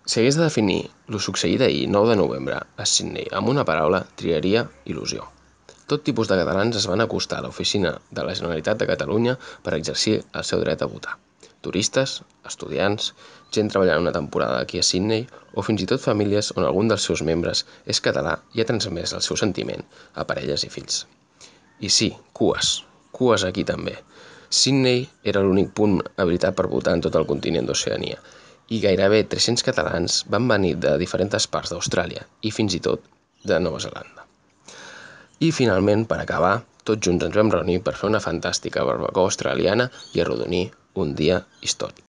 Si hagués de definir lo succeït ahir, 9 de novembre, a Sydney, amb una paraula, triaria il·lusió. Tot tipus de catalans es van acostar a l'oficina de la Generalitat de Catalunya per exercir el seu dret a votar. Turistes, estudiants, gent treballant una temporada aquí a Sydney o fins i tot famílies on algun dels seus membres és català i ha transmès el seu sentiment a parelles i fills. I sí, cues aquí també. Sydney era l'únic punt habilitat per votar en tot el continent d'Oceania i gairebé 300 catalans van venir de diferents parts d'Austràlia i fins i tot de Nova Zelanda. I finalment, per acabar, tots junts ens vam reunir per fer una fantàstica barbacoa australiana i arrodonir un dia històric.